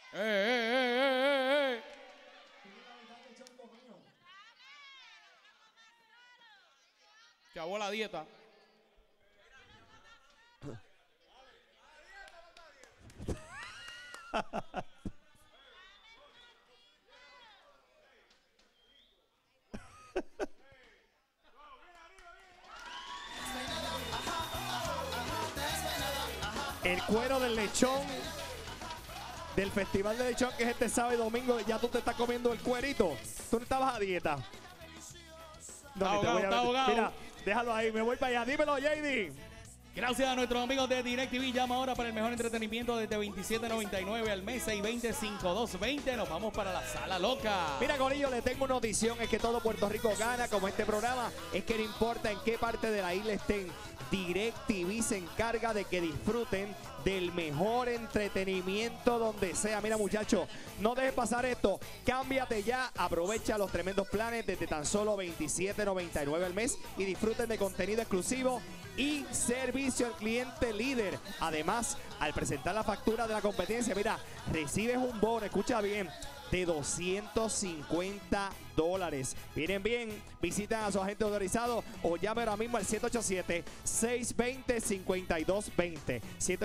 ¡Eh! Que hago la dieta. El cuero del lechón del Festival de Lechón, que es este sábado y domingo. Ya tú te estás comiendo el cuerito. Tú no estabas a dieta. No, ni te voy a Está ahogado. Mira, déjalo ahí, me voy para allá. Dímelo, JD. Gracias a nuestros amigos de DirecTV. Llama ahora para el mejor entretenimiento desde $27.99 al mes, 620-5220. Nos vamos para la sala loca. Mira, Corillo, le tengo una notición. Es que todo Puerto Rico gana, como este programa. Es que no importa en qué parte de la isla estén, DirecTV se encarga de que disfruten del mejor entretenimiento donde sea. Mira, muchachos, no dejes pasar esto. Cámbiate ya, aprovecha los tremendos planes desde tan solo $27.99 al mes y disfruten de contenido exclusivo y servicio al cliente líder. Además, al presentar la factura de la competencia, mira, recibes un bono, escucha bien, de $250. Vienen bien, visitan a su agente autorizado o llame ahora mismo al 787-620-5220.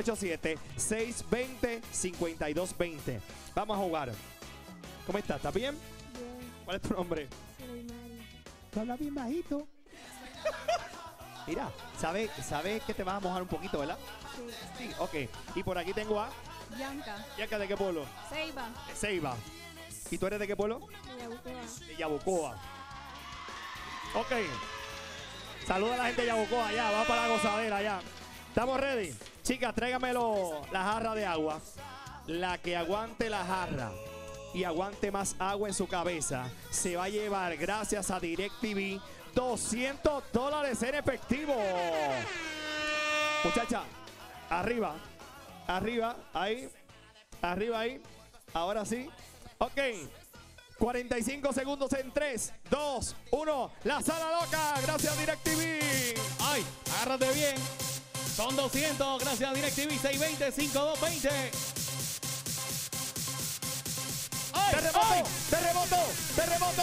787-620-5220. Vamos a jugar. ¿Cómo estás? ¿Estás bien? Bien, ¿Cuál es tu nombre? soy Mari. Tú hablas bien bajito. Mira, ¿sabes que te vas a mojar un poquito, verdad? Sí. Sí, ok. Y por aquí tengo a Bianca. Bianca, ¿de qué pueblo? Ceiba. De Ceiba. ¿Y tú eres de qué pueblo? De Yabucoa. De Yabucoa. Ok. Saluda a la gente de Yabucoa allá. Va para la gozadera allá. ¿Estamos ready? Chicas, tráigamelo la jarra de agua. La que aguante la jarra y aguante más agua en su cabeza se va a llevar, gracias a DirecTV, $200 en efectivo. Muchacha, arriba, arriba, ahí, arriba, ahí. Ahora sí. Ok. 45 segundos en 3, 2, 1. La sala loca. Gracias, DirecTV. ¡Ay! Agárrate bien. Son 200. Gracias a DirecTV. 620-5220. ¡Ay! Terremoto, ¡Ay! terremoto, terremoto.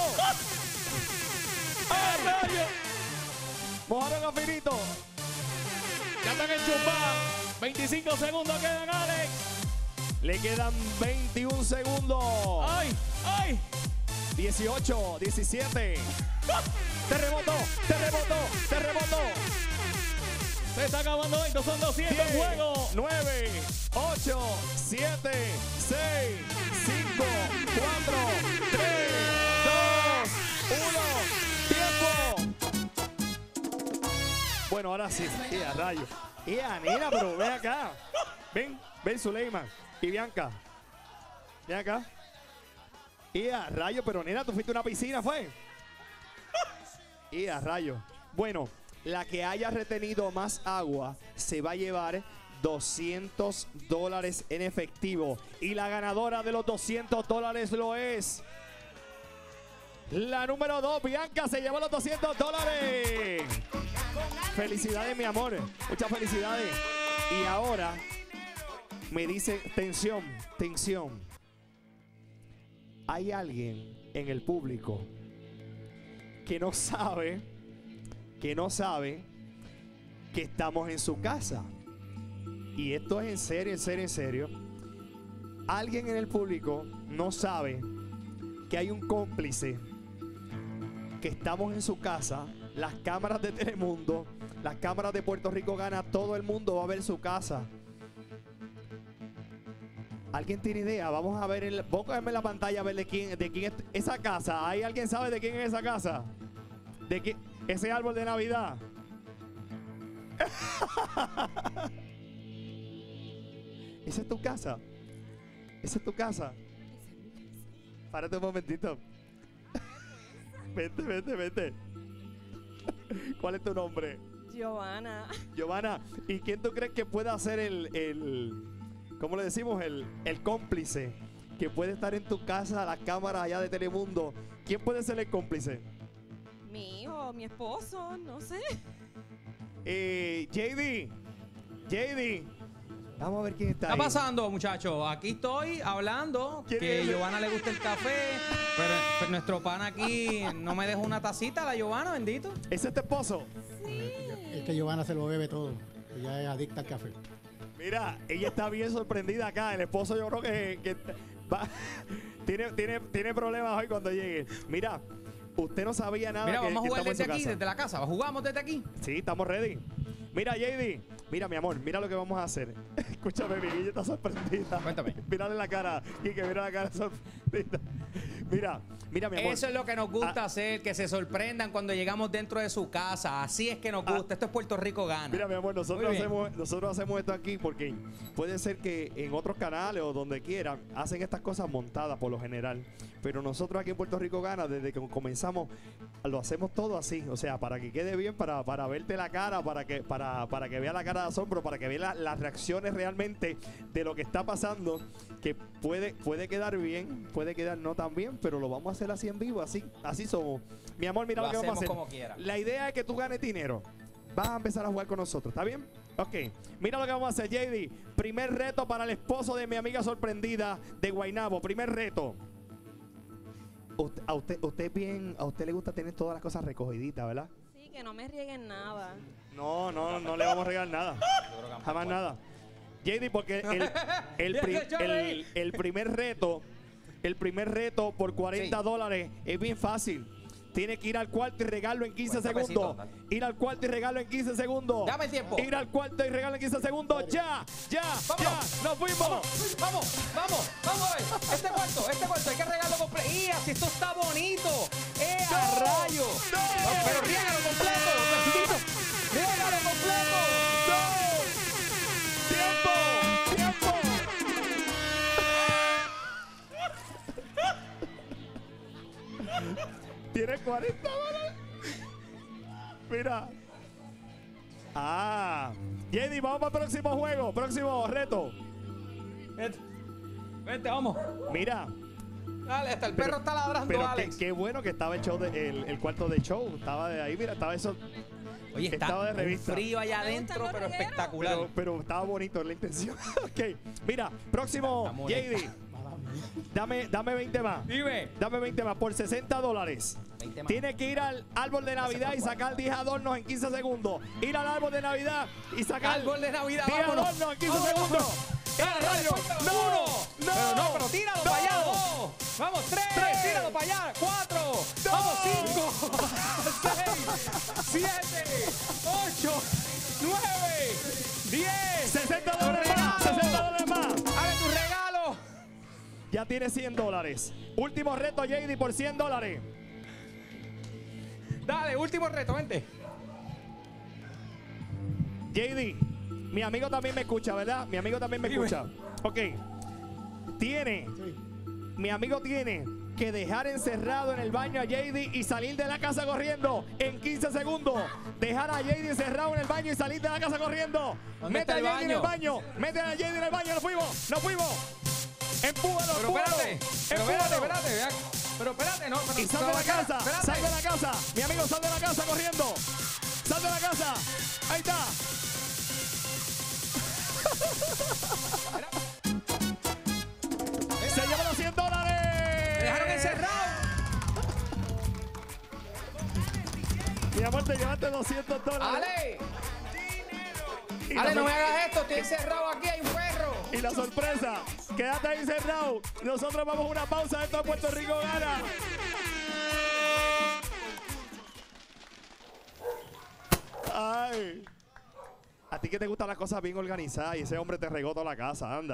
¡Ay, rayo! Mojaron a Finito. Ya están enchufados. 25 segundos quedan, Alex. Le quedan 21 segundos. ¡Ay! ¡Ay! 18, 17. Terremoto, terremoto, terremoto. Se está acabando esto. Son 200 en 10, juego. 9, 8, 7, 6, 5, 4, 3, 2, 1. ¡Tiempo! Bueno, ahora sí. ¡A rayo! Nena, pero ven acá. Ven, Zuleiman y Bianca. Ven acá. ¡A rayo! Pero nena, tú fuiste a una piscina, ¿fue? ¡A rayo! Bueno, la que haya retenido más agua se va a llevar $200 en efectivo. Y la ganadora de los $200 lo es la número 2, Bianca. Se llevó los $200. Felicidades, mi amor. Muchas felicidades. Y ahora me dice, tensión, tensión. Hay alguien en el público que no sabe que estamos en su casa. Y esto es en serio, en serio, en serio. Alguien en el público no sabe que hay un cómplice, que estamos en su casa. Las cámaras de Telemundo, las cámaras de Puerto Rico Gana, todo el mundo va a ver su casa. ¿Alguien tiene idea? Vamos a ver, vos cogerme la pantalla a ver de quién es esa casa. ¿Hay alguien sabe de quién es esa casa? ¿De quién? Ese árbol de Navidad. ¿Esa es tu casa? ¿Esa es tu casa? Párate un momentito. Vete. ¿Cuál es tu nombre? Giovanna. Giovanna. ¿Y quién tú crees que pueda ser ¿cómo le decimos? El cómplice que puede estar en tu casa, la cámara allá de Telemundo. ¿Quién puede ser el cómplice? Mi hijo, mi esposo, no sé. JD, Vamos a ver quién está ¿Qué ahí. está pasando, muchachos? Aquí estoy hablón ¿Quién que es? a Giovanna le gusta el café, pero nuestro pan aquí no me dejó una tacita, la Giovanna, bendito. ¿Ese es tu esposo? Es que Giovanna se lo bebe todo. Ella es adicta al café. Mira, ella está bien sorprendida acá. El esposo yo creo que va, tiene problemas hoy cuando llegue. Mira, usted no sabía nada. Mira, que- vamos a que jugar estamos desde en su aquí, casa. desde la casa. ¿Jugamos desde aquí? Sí, estamos ready. Mira, JD. Mira, mi amor, mira lo que vamos a hacer. Escúchame, mi niña está sorprendida. Cuéntame. Mírale la cara, Quique, mira la cara sorprendida. Mira, mi amor. Eso es lo que nos gusta hacer, que se sorprendan cuando llegamos dentro de su casa. Así es que nos gusta. Esto es Puerto Rico Gana. Mira, mi amor, Muy nosotros bien. hacemos esto aquí porque puede ser que en otros canales o donde quiera hacen estas cosas montadas por lo general. Pero nosotros aquí en Puerto Rico Gana, desde que comenzamos, lo hacemos todo así. O sea, para que quede bien, para verte la cara, para que vea la cara de asombro, para que vea las reacciones realmente de lo que está pasando. Que puede quedar bien, puede quedar no tan bien, pero lo vamos a hacer así en vivo, así somos. Mi amor, mira Lo lo que vamos a hacer. hacemos como quiera. La idea es que tú ganes dinero. Vas a empezar a jugar con nosotros, ¿está bien? Ok, mira lo que vamos a hacer, JD. Primer reto para el esposo de mi amiga sorprendida de Guaynabo. Primer reto. A usted le gusta tener todas las cosas recogiditas, ¿verdad? Sí, que no me rieguen nada. No le vamos a regalar nada. Jamás nada. JD, porque el primer reto por 40 Sí. dólares es bien fácil. Tiene que ir al cuarto y regalarlo en 15 40 segundos. pesitos, Ir al cuarto y regalarlo en 15 segundos. Dame el tiempo. Ir al cuarto y regalarlo en 15 segundos. Ya. Vámonos. Nos fuimos. Vamos a ver. Este cuarto, hay que regalarlo completo. ¡Ia! Si esto está bonito. ¡A rayo! Pero riégalo completo, bendito. Riégalo completo. ¡Tiempo! Tiene 40 dólares. Mira. JD, vamos para el próximo juego, próximo reto. Vente, vamos. Mira. Dale, hasta el perro está ladrando, Pero Alex. qué bueno que estaba el show el cuarto de show. Estaba de ahí, mira, estaba eso. Oye, estaba de está un revista. frío allá ¿Te gustan adentro, los pero regueros? espectacular. Pero estaba bonito la intención. Ok, mira, próximo, Está molesta. JD. Dame 20 más. Dime. Dame 20 más por 60 dólares. 20 más. Tiene que ir al árbol de Navidad y sacar 10 adornos en 15 segundos. Ir al árbol de Navidad y sacar Árbol de Navidad, 10 vámonos. adornos en 15 Vámonos. segundos. Dale, ¡Rayo! falta ¡No! uno. ¡No! Pero tíralo ¡No! para allá. 2. Vamos, 3. Tres. Tíralo para allá. 4. Vamos, 5. 6. 7. 8. 9. 10. 60 dólares más. 60 dólares más. Abre tu regalo. Ya tiene 100 dólares. Último reto, JD, por 100 dólares. Dale, último reto, vente. JD, mi amigo también me escucha, ¿verdad? Mi amigo también me Dime. escucha. Ok. Mi amigo tiene que dejar encerrado en el baño a JD y salir de la casa corriendo en 15 segundos. Dejar a JD encerrado en el baño y salir de la casa corriendo. ¿Dónde Mete está a el JD en el baño? baño. Mete a JD en el baño. Nos fuimos. Empújalo, Pero empújalo. espérate. Vea. Pero espérate, no. Y sal de la casa, Espérate. sal de la casa. Mi amigo, sal de la casa corriendo. Sal de la casa. Ahí está. Se lleva los 100 dólares. Me dejaron encerrado. Mi amor, te llevaste 200 dólares. Ale. Y Ale, la no me sor- hagas esto. Estoy encerrado aquí. Hay un perro. Y la sorpresa, quédate ahí encerrado. Nosotros vamos a una pausa. Esto es Puerto Rico Gana. Ay. A ti que te gustan las cosas bien organizadas y ese hombre te regó toda la casa, anda.